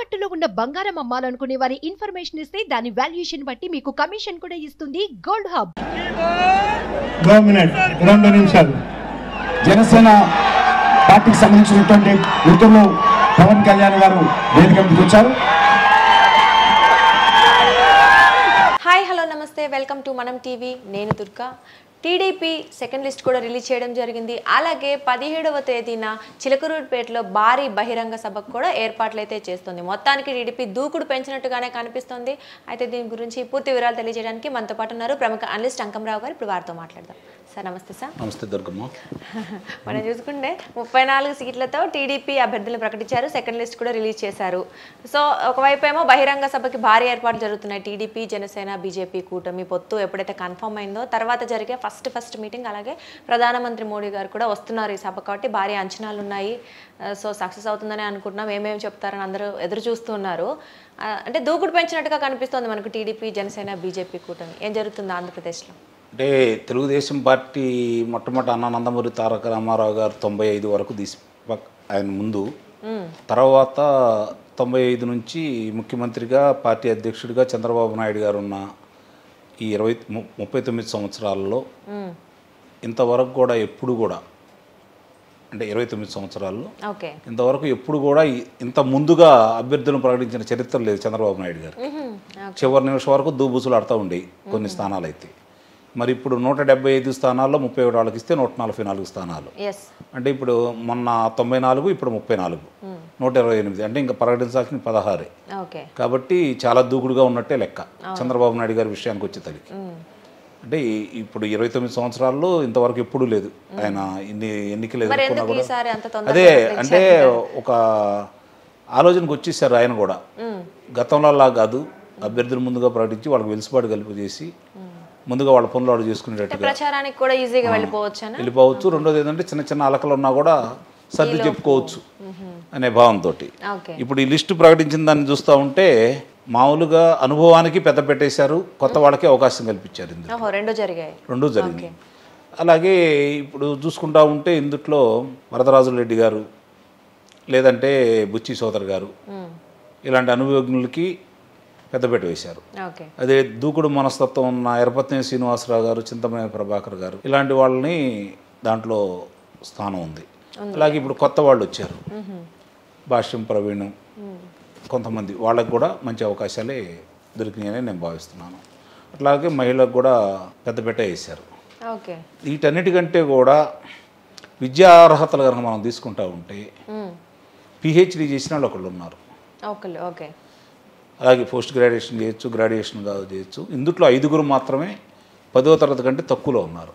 తాకట్టులో ఉన్న బంగారం అమ్మాలనుకునే వారి ఇన్ఫర్మేషన్ ఇస్తే దాని వాల్యుయేషన్ బట్టి మీకు కమిషన్ కూడా ఇస్తుంది గోల్డ్ హబ్. 2 నిమిషాలు. జనసేన పార్టీకి సంబంధించినటువంటి మిత్రులు పవన్ కళ్యాణ్ గారు వేదిక మీదకి వచ్చారు. హాయ్ హలో నమస్తే, వెల్కమ్ టు మనం టీవీ. నేను దుర్గా. టీడీపీ సెకండ్ లిస్ట్ కూడా రిలీజ్ చేయడం జరిగింది. అలాగే 17వ తేదీన చిలకలూరుపేటలో భారీ బహిరంగ సభకు కూడా ఏర్పాట్లు అయితే చేస్తుంది. మొత్తానికి టీడీపీ దూకుడు పెంచినట్టుగానే కనిపిస్తుంది. అయితే దీని గురించి పూర్తి వివరాలు తెలియజేయడానికి మనతో పాటు ఉన్నారు ప్రముఖ అనలిస్ట్ అంకంరావు గారు. ఇప్పుడు వారితో మాట్లాడదాం. సార్ నమస్తే. సార్ నమస్తే దుర్గమ్మ. మనం చూసుకుంటే 34 సీట్లతో టీడీపీ అభ్యర్థులు ప్రకటించారు. సెకండ్ లిస్ట్ కూడా రిలీజ్ చేశారు. సో ఒకవైపు ఏమో బహిరంగ సభకి భారీ ఏర్పాట్లు జరుగుతున్నాయి. టీడీపీ, జనసేన, బీజేపీ కూటమి పొత్తు ఎప్పుడైతే కన్ఫర్మ్ అయిందో తర్వాత జరిగే ఫస్ట్ మీటింగ్. అలాగే ప్రధానమంత్రి మోడీ గారు కూడా వస్తున్నారు ఈ సభ, కాబట్టి భారీ అంచనాలు ఉన్నాయి. సో సక్సెస్ అవుతుందని అనుకుంటున్నాం. ఏమేమి చెప్తారని అందరూ ఎదురు చూస్తున్నారు. అంటే దూకుడు పెంచినట్టుగా కనిపిస్తుంది మనకు టీడీపీ, జనసేన, బీజేపీ కూటమి. ఏం జరుగుతుంది ఆంధ్రప్రదేశ్లో? అంటే తెలుగుదేశం పార్టీ మొట్టమొదటి అన్న నందమూరి తారక రామారావు గారు 95 వరకు ఆయన ముందు, తర్వాత 95 నుంచి ముఖ్యమంత్రిగా పార్టీ అధ్యక్షుడిగా చంద్రబాబు నాయుడు గారు ఉన్న ఈ 39 సంవత్సరాల్లో ఇంతవరకు కూడా ఎప్పుడు కూడా, అంటే 29 సంవత్సరాల్లో ఇంతవరకు ఎప్పుడు కూడా ఇంత ముందుగా అభ్యర్థులను ప్రకటించిన చరిత్ర లేదు చంద్రబాబు నాయుడు గారు. చివరి నిమిషం వరకు దూబుసులు ఆడుతూ ఉండేవి కొన్ని స్థానాలు. అయితే మరి ఇప్పుడు 175 స్థానాల్లో 31 వాళ్ళకి ఇస్తే 144 స్థానాలు. అంటే ఇప్పుడు మొన్న 94, ఇప్పుడు 34, 128. అంటే ఇంకా ప్రకటించాల్సిన 16. కాబట్టి చాలా దూకుడుగా ఉన్నట్టే లెక్క చంద్రబాబు నాయుడు గారి విషయానికి వచ్చేసరికి. అంటే ఇప్పుడు 29 సంవత్సరాల్లో ఇంతవరకు ఎప్పుడూ లేదు ఆయన ఇన్ని ఎన్నికలు ఎదుర్కొన్నా కూడా. అదే అంటే ఒక ఆలోచనకు వచ్చేసారు ఆయన కూడా. గతంలో అలా కాదు, అభ్యర్థులు ముందుగా ప్రకటించి వాళ్ళకి వెలుసుబాటు కల్పించేసి ముందుగా వాళ్ళ పనులు వాళ్ళు చేసుకునేటట్టుగా ప్రచారానికి కూడా ఈజీగా వెళ్ళిపోవచ్చు. రెండోది ఏంటంటే చిన్న చిన్న అలకలు ఉన్నా కూడా సర్ది చెప్పుకోవచ్చు అనే భావంతో ఇప్పుడు ఈ లిస్టు ప్రకటించిన దాన్ని చూస్తూ ఉంటే మామూలుగా అనుభవానికి పెద్ద పెట్టేశారు, కొత్త వాళ్ళకి అవకాశం కల్పించారు. రెండు జరిగింది. అలాగే ఇప్పుడు చూసుకుంటా ఉంటే ఇందుట్లో వరదరాజుల రెడ్డి గారు, లేదంటే బుచ్చి సోదర్ గారు, ఇలాంటి అనుభవజ్ఞులకి పెద్దపేట వేశారు. అదే దూకుడు మనస్తత్వం ఉన్న ఎరపత్ని శ్రీనివాసరావు గారు, చింతమనేని ప్రభాకర్ గారు, ఇలాంటి వాళ్ళని దాంట్లో స్థానం ఉంది. అలాగే ఇప్పుడు కొత్త వాళ్ళు వచ్చారు, భాష్యం ప్రవీణ్, కొంతమంది వాళ్ళకు కూడా మంచి అవకాశాలే దొరికినాయని నేను భావిస్తున్నాను. అట్లాగే మహిళలకు కూడా పెద్దపేట వేశారు. వీటన్నిటికంటే కూడా విద్యా అర్హతలు కనుక మనం తీసుకుంటా ఉంటే పిహెచ్డి చేసిన వాళ్ళు ఒకళ్ళు ఉన్నారు. అలాగే పోస్ట్ గ్రాడ్యుయేషన్ చేయొచ్చు, గ్రాడ్యుయేషన్ కాదు చేయొచ్చు. ఇందులో 5 మాత్రమే 10వ తరగతి కంటే తక్కువలో ఉన్నారు.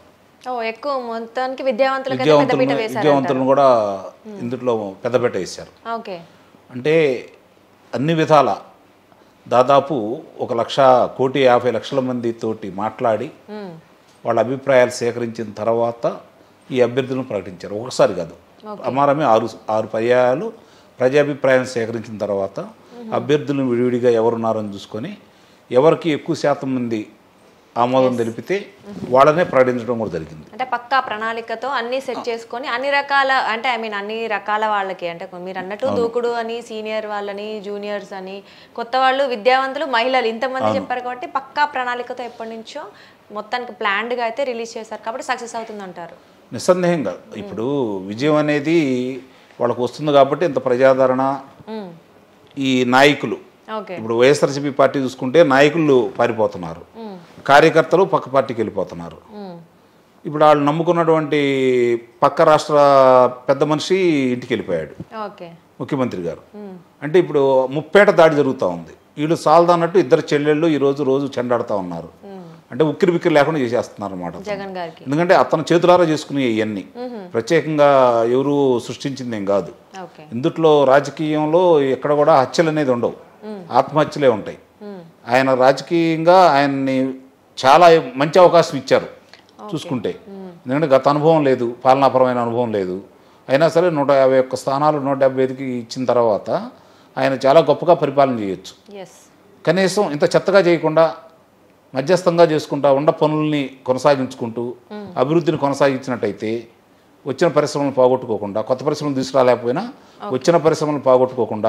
విద్యావంతులను కూడా ఇందులో పెద్దపేట వేశారు. అంటే అన్ని విధాల దాదాపు 1,50,00,000 మందితోటి మాట్లాడి వాళ్ళ అభిప్రాయాలు సేకరించిన తర్వాత ఈ అభ్యర్థులను ప్రకటించారు. ఒకసారి కాదు, అమారమే 6 పర్యాయాలు ప్రజాభిప్రాయాన్ని సేకరించిన తర్వాత అభ్యర్థులను విడివిడిగా ఎవరున్నారని చూసుకొని ఎవరికి ఎక్కువ శాతం మంది ఆమోదం తెలిపితే వాళ్ళనే ప్రకటించడం కూడా జరిగింది. అంటే పక్కా ప్రణాళికతో అన్ని సెట్ చేసుకొని అన్ని రకాల, అంటే అన్ని రకాల వాళ్ళకి, అంటే మీరు అన్నట్టు దూకుడు అని, సీనియర్ వాళ్ళని, జూనియర్స్ అని, కొత్త వాళ్ళు, విద్యావంతులు, మహిళలు, ఇంతమంది చెప్పారు. కాబట్టి పక్కా ప్రణాళికతో ఎప్పటి నుంచో మొత్తానికి ప్లాన్డ్గా అయితే రిలీజ్ చేశారు. కాబట్టి సక్సెస్ అవుతుంది అంటారు. నిస్సందేహంగా ఇప్పుడు విజయం అనేది వాళ్ళకు వస్తుంది కాబట్టి ఇంత ప్రజాదరణ. ఈ నాయకులు ఇప్పుడు వైఎస్ఆర్సీపీ పార్టీ చూసుకుంటే నాయకులు పారిపోతున్నారు, కార్యకర్తలు పక్క పార్టీకి వెళ్ళిపోతున్నారు. ఇప్పుడు వాళ్ళు నమ్ముకున్నటువంటి పక్క రాష్ట్ర పెద్ద మనిషి ఇంటికి వెళ్ళిపోయాడు, ముఖ్యమంత్రి గారు. అంటే ఇప్పుడు ముప్పేట దాడి జరుగుతూ ఉంది. వీళ్ళు సాల్దన్నట్టు 2 చెల్లెళ్ళు రోజు చెండాడుతూ ఉన్నారు. అంటే ఉక్కిరి బిక్కిరి లేకుండా చేసేస్తున్నారు అన్నమాట. ఎందుకంటే అతను చేతులారా చేసుకునే ఇవన్నీ ప్రత్యేకంగా ఎవరు సృష్టించింది ఏం కాదు. ఇందుట్లో రాజకీయంలో ఎక్కడ కూడా హత్యలు అనేది ఉండవు, ఆత్మహత్యలే ఉంటాయి. ఆయన రాజకీయంగా ఆయన్ని చాలా మంచి అవకాశం ఇచ్చారు చూసుకుంటే. ఎందుకంటే గత అనుభవం లేదు, పాలనాపరమైన అనుభవం లేదు. అయినా సరే 151 స్థానాలు 175కి ఇచ్చిన తర్వాత ఆయన చాలా గొప్పగా పరిపాలన చేయొచ్చు. కనీసం ఇంత చెత్తగా చేయకుండా మధ్యస్థంగా చేసుకుంటా ఉన్న పనుల్ని కొనసాగించుకుంటూ అభివృద్ధిని కొనసాగించినట్టయితే వచ్చిన పరిశ్రమలను పోగొట్టుకోకుండా, కొత్త పరిశ్రమలు తీసుకురాలేకపోయినా వచ్చిన పరిశ్రమలను పోగొట్టుకోకుండా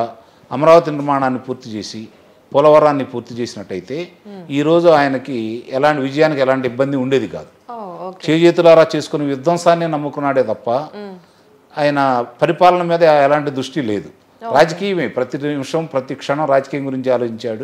అమరావతి నిర్మాణాన్ని పూర్తి చేసి పోలవరాన్ని పూర్తి చేసినట్టయితే ఈరోజు ఆయనకి విజయానికి ఎలాంటి ఇబ్బంది ఉండేది కాదు. చేజేతులారా చేసుకుని విధ్వంసాన్ని నమ్ముకున్నాడే తప్ప ఆయన పరిపాలన మీద ఎలాంటి దృష్టి లేదు. రాజకీయమే, ప్రతి నిమిషం ప్రతి క్షణం రాజకీయం గురించి ఆలోచించాడు.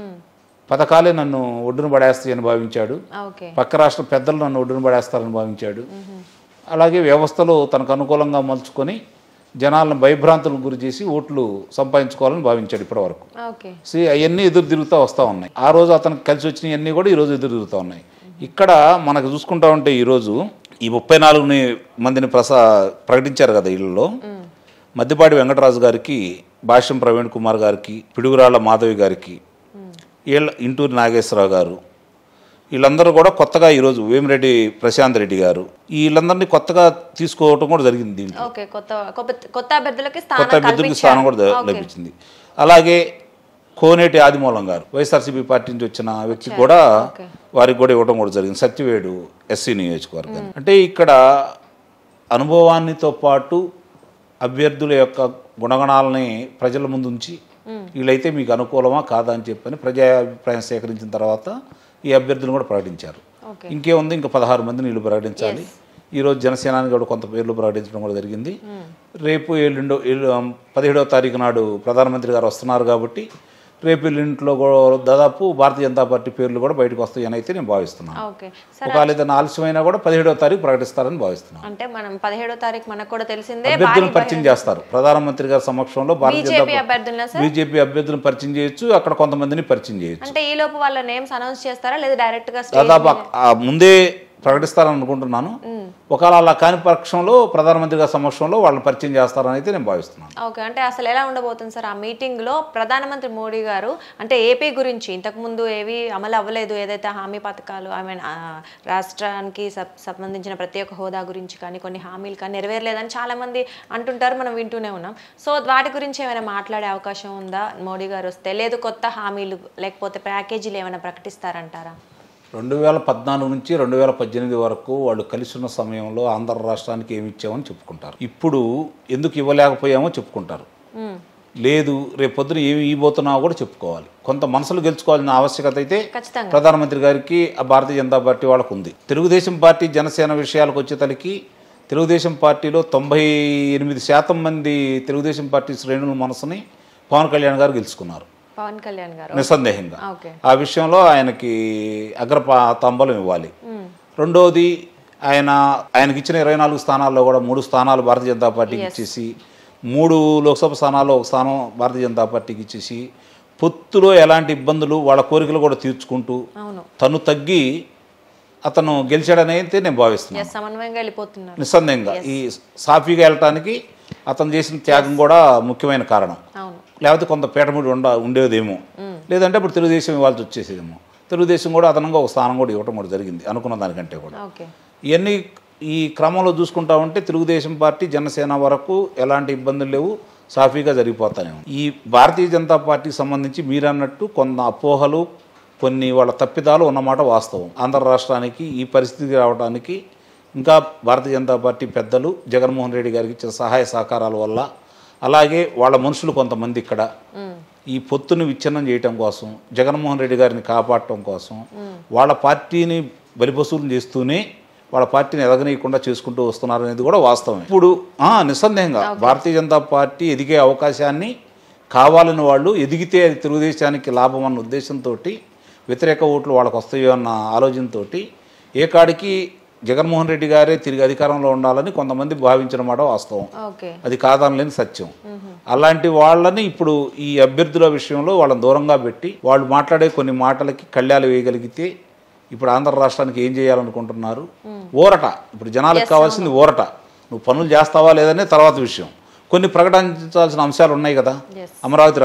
పథకాలే నన్ను ఒడ్డున పడేస్తాయని భావించాడు. పక్క రాష్ట్ర పెద్దలు నన్ను ఒడ్డున పడేస్తారని భావించాడు. అలాగే వ్యవస్థలో తనకు అనుకూలంగా మలుచుకొని జనాలను భయభ్రాంతులకు గురి చేసి ఓట్లు సంపాదించుకోవాలని భావించాడు ఇప్పటివరకు. అవన్నీ ఎదురు తిరుగుతూ వస్తూ ఉన్నాయి. ఆ రోజు అతనికి కలిసి వచ్చినవన్నీ కూడా ఈరోజు ఎదురు తిరుగుతూ ఉన్నాయి. ఇక్కడ మనకు చూసుకుంటా ఉంటే ఈరోజు ఈ 34 మందిని ప్రకటించారు కదా ఇళ్లలో. మద్దిపాటి వెంకటరాజు గారికి, భాష్యం ప్రవీణ్ కుమార్ గారికి, పిడుగురాళ్ల మాధవి గారికి, ఇంటూరి నాగేశ్వరరావు గారు, వీళ్ళందరూ కూడా కొత్తగా ఈరోజు వేమిరెడ్డి ప్రశాంత్ రెడ్డి గారు, వీళ్ళందరినీ కొత్తగా తీసుకోవటం కూడా జరిగింది. దీంట్లో కొత్త అభ్యర్థులకి స్థానం కూడా లభించింది. అలాగే కోనేటి ఆదిమూలం గారు వైఎస్ఆర్సీపీ పార్టీ నుంచి వచ్చిన వ్యక్తి కూడా వారికి కూడా ఇవ్వడం కూడా జరిగింది. సత్యవేడు ఎస్సీ నియోజకవర్గం. అంటే ఇక్కడ అనుభవాన్నితో పాటు అభ్యర్థుల యొక్క గుణగణాలని ప్రజల ముందు ఉంచి వీళ్ళైతే మీకు అనుకూలమా కాదా అని చెప్పని ప్రజాభిప్రాయం సేకరించిన తర్వాత ఈ అభ్యర్థులను కూడా ప్రకటించారు. ఇంకేముంది, ఇంకా 16 మందిని వీళ్ళు ప్రకటించాలి. ఈరోజు జనసేనానికి కూడా కొంత పేర్లు ప్రకటించడం కూడా జరిగింది. రేపు 17వ తారీఖు నాడు ప్రధానమంత్రి గారు వస్తున్నారు కాబట్టి రేపు ఇంట్లో దాదాపు భారతీయ జనతా పార్టీ పేర్లు కూడా బయటకు వస్తాయని అయితే నేను భావిస్తున్నాను. ఒకవేళ ఏదైనా ఆలస్యమైనా కూడా 17వ తారీఖు ప్రకటిస్తారని భావిస్తున్నాను. అంటే మనం 17వ తారీఖు మనకు కూడా తెలిసిందే అభ్యర్థులను పరిచయం చేస్తారు. ప్రధానమంత్రి గారి సమక్షంలో బీజేపీ అభ్యర్థులను పరిచయం చేయొచ్చు, అక్కడ కొంతమందిని పరిచయం చేయొచ్చు. అంటే ఈ లోపు వాళ్ళ నేమ్స్ అనౌన్స్ చేస్తారా లేదా డైరెక్ట్ గా దాదాపు ముందే ప్రకటిస్తారని అనుకుంటున్నాను. ఒకవేళ అలా కాని పక్షంలో ప్రధానమంత్రి గారి సమక్షంలో వాళ్ళని పరిచయం చేస్తారని అయితే నేను భావిస్తున్నాను. ఓకే, అంటే అసలు ఎలా ఉండబోతుంది సార్ ఆ మీటింగ్ లో? ప్రధానమంత్రి మోడీ గారు అంటే ఏపీ గురించి ఇంతకుముందు ఏవి అమలు అవ్వలేదు, ఏదైతే హామీ పథకాలు రాష్ట్రానికి సంబంధించిన ప్రత్యేక హోదా గురించి కానీ కొన్ని హామీలు కానీ నెరవేరలేదని చాలా మంది అంటుంటారు, మనం వింటూనే ఉన్నాం. సో వాటి గురించి ఏమైనా మాట్లాడే అవకాశం ఉందా మోడీ గారు వస్తే? లేదు కొత్త హామీలు లేకపోతే ప్యాకేజీలు ఏమైనా ప్రకటిస్తారంటారా? 2014 నుంచి 2018 వరకు వాళ్ళు కలిసి ఉన్న సమయంలో ఆంధ్ర రాష్ట్రానికి ఏమి ఇచ్చామని చెప్పుకుంటారు. ఇప్పుడు ఎందుకు ఇవ్వలేకపోయామో చెప్పుకుంటారు. లేదు రేపు పొద్దున ఏమి ఇవ్వబోతున్నావో కూడా చెప్పుకోవాలి. కొంత మనసులు గెలుచుకోవాల్సిన ఆవశ్యకత అయితే ప్రధానమంత్రి గారికి భారతీయ జనతా పార్టీ వాళ్ళకు ఉంది. తెలుగుదేశం పార్టీ జనసేన విషయాలకు వచ్చేతలకి తెలుగుదేశం పార్టీలో 98% మంది తెలుగుదేశం పార్టీ శ్రేణుల మనసుని పవన్ కళ్యాణ్ గారు గెలుచుకున్నారు నిస్సందేహంగా. ఆ విషయంలో ఆయనకి అగ్రతాంబూలం ఇవ్వాలి. రెండోది ఆయనకి ఇచ్చిన 24 స్థానాల్లో కూడా 3 స్థానాలు భారతీయ జనతా పార్టీకి ఇచ్చేసి 3 లోక్సభ స్థానాల్లో 1 స్థానం భారతీయ జనతా పార్టీకి ఇచ్చేసి పొత్తులో ఎలాంటి ఇబ్బందులు వాళ్ళ కోరికలు కూడా తీర్చుకుంటూ తను తగ్గి అతను గెలిచాడని అయితే నేను భావిస్తున్నాను. నిస్సందేహంగా ఈ సాఫీగా వెళ్ళటానికి అతను చేసిన త్యాగం కూడా ముఖ్యమైన కారణం. లేకపోతే కొంత పీఠముడి ఉండేదేమో, లేదంటే ఇప్పుడు తెలుగుదేశం ఇవ్వాల్సి వచ్చేసేదేమో. తెలుగుదేశం కూడా అదనంగా 1 స్థానం కూడా ఇవ్వటం కూడా జరిగింది అనుకున్న దానికంటే కూడా. ఇవన్నీ ఈ క్రమంలో చూసుకుంటా ఉంటే తెలుగుదేశం పార్టీ జనసేన వరకు ఎలాంటి ఇబ్బందులు లేవు, సాఫీగా జరిగిపోతానే. ఈ భారతీయ జనతా పార్టీకి సంబంధించి మీరన్నట్టు కొన్ని అపోహలు, కొన్ని వాళ్ళ తప్పిదాలు ఉన్నమాట వాస్తవం. ఆంధ్ర రాష్ట్రానికి ఈ పరిస్థితి రావడానికి ఇంకా భారతీయ జనతా పార్టీ పెద్దలు జగన్మోహన్ రెడ్డి గారికి ఇచ్చిన సహాయ సహకారాల వల్ల, అలాగే వాళ్ళ మనుషులు కొంతమంది ఇక్కడ ఈ పొత్తును విచ్ఛిన్నం చేయటం కోసం, జగన్మోహన్ రెడ్డి గారిని కాపాడటం కోసం వాళ్ళ పార్టీని బలిపశువులు చేస్తూనే వాళ్ళ పార్టీని ఎదగనీయకుండా చేసుకుంటూ వస్తున్నారు అనేది కూడా వాస్తవం. ఇప్పుడు నిస్సందేహంగా భారతీయ జనతా పార్టీ ఎదిగే అవకాశాన్ని కావాలని వాళ్ళు ఎదిగితే అది తెలుగుదేశానికి లాభం అన్న ఉద్దేశంతో, వ్యతిరేక ఓట్లు వాళ్ళకు వస్తాయో అన్న ఆలోచనతో ఏకాడికి జగన్మోహన్ రెడ్డి గారే తిరిగి అధికారంలో ఉండాలని కొంతమంది భావించిన మాట వాస్తవం. అది కాదనలేని సత్యం. అలాంటి వాళ్ళని ఇప్పుడు ఈ అభ్యర్థుల విషయంలో వాళ్ళని దూరంగా పెట్టి వాళ్ళు మాట్లాడే కొన్ని మాటలకి కళ్యాలు వేయగలిగితే ఇప్పుడు ఆంధ్ర రాష్ట్రానికి ఏం చేయాలనుకుంటున్నారు? ఊరట. ఇప్పుడు జనాలకు కావాల్సింది ఊరట. నువ్వు పనులు చేస్తావా లేదనే తర్వాత విషయం. కొన్ని ప్రకటించాల్సిన అంశాలు ఉన్నాయి కదా. అమరావతి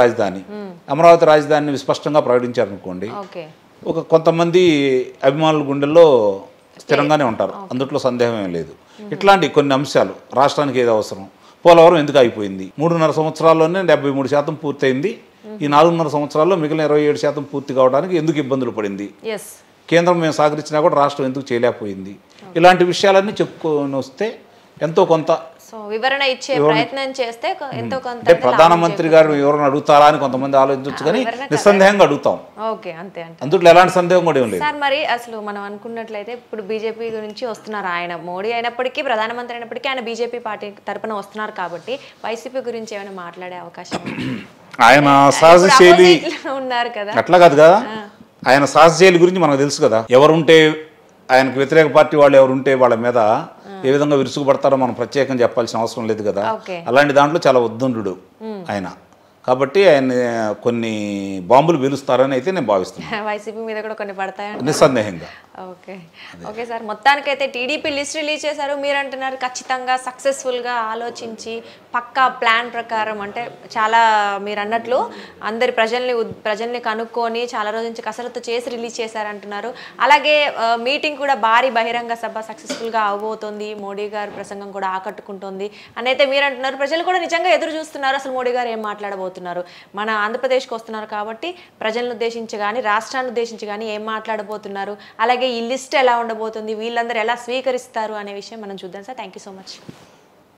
రాజధానిని స్పష్టంగా ప్రకటించారనుకోండి, కొంతమంది అభిమానుల గుండెల్లో స్థిరంగానే ఉంటారు, అందుట్లో సందేహం ఏం లేదు. ఇట్లాంటి కొన్ని అంశాలు రాష్ట్రానికి ఏది అవసరం? పోలవరం ఎందుకు అయిపోయింది? 3.5 సంవత్సరాల్లోనే 73% పూర్తయింది. ఈ 4.5 సంవత్సరాల్లో మిగిలిన 27% పూర్తి కావడానికి ఎందుకు ఇబ్బందులు పడింది? కేంద్రం మేము సహకరించినా కూడా రాష్ట్రం ఎందుకు చేయలేకపోయింది? ఇలాంటి విషయాలన్నీ చెప్పుకొని వస్తే ఎంతో కొంత సో వివరణ ఇచ్చే ప్రయత్నం చేస్తే ఎంతో కొంత అంటే ప్రధానమంత్రి గారు ఎవరైనా అడుగుతారా అని కొంతమంది ఆలోచించవచ్చు, కానీ నిస్సందేహంగా అడుగుతాం. ఓకే, అంతే అంటే అందులో ఎలాంటి సందేహం కూడా ఏం లేదు సార్. మరి అసలు మనం అనుకున్నట్లయితే ఇప్పుడు బీజేపీ గురించి వస్తున్నారు, ఆయన మోడీ అయినప్పటికీ ప్రధానమంత్రి అయినప్పటికీ ఆయన బీజేపీ పార్టీ తరపున వస్తున్నారు కాబట్టి వైసీపీ గురించి ఏమైనా మాట్లాడే అవకాశం ఆయన సహజశైలి ఉన్నారు కదా, అట్లా కాదు కదా, ఆయన సహజశైలి గురించి మనకు తెలుసు కదా. ఎవరుంటే ఆయనకు వ్యతిరేక పార్టీ వాళ్ళు ఎవరుంటే వాళ్ళ మీద ఏ విధంగా విరుచుకుపడతారో మనం ప్రత్యేకంగా చెప్పాల్సిన అవసరం లేదు కదా. అలాంటి దాంట్లో చాలా ఉద్దండు ఆయన, కాబట్టి ఆయన కొన్ని బాంబులు పేలుస్తారని అయితే నేను భావిస్తున్నాను. వైసీపీ మీద కూడా కొన్ని పడతాయండి నిస్సందేహంగా. ఓకే ఓకే సార్, మొత్తానికైతే టీడీపీ లిస్ట్ రిలీజ్ చేశారు. మీరు అంటున్నారు ఖచ్చితంగా సక్సెస్ఫుల్గా ఆలోచించి పక్కా ప్లాన్ ప్రకారం, అంటే చాలా మీరు అన్నట్లు అందరి ప్రజల్ని కనుక్కొని చాలా రోజుల నుంచి కసరత్తు చేసి రిలీజ్ చేశారంటున్నారు. అలాగే మీటింగ్ కూడా భారీ బహిరంగ సభ సక్సెస్ఫుల్గా అవబోతోంది, మోడీ గారి ప్రసంగం కూడా ఆకట్టుకుంటుంది అని అయితే మీరు అంటున్నారు. ప్రజలు కూడా నిజంగా ఎదురు చూస్తున్నారు అసలు మోడీ గారు ఏం మాట్లాడబోతున్నారు. మన ఆంధ్రప్రదేశ్కి వస్తున్నారు కాబట్టి ప్రజలను ఉద్దేశించి కానీ రాష్ట్రాన్ని ఉద్దేశించి కానీ ఏం మాట్లాడబోతున్నారు, అలాగే ఈ లిస్ట్ ఎలా ఉండబోతుంది, వీళ్ళందరూ ఎలా స్వీకరిస్తారు అనే విషయం మనం చూద్దాం sir. Thank you so much.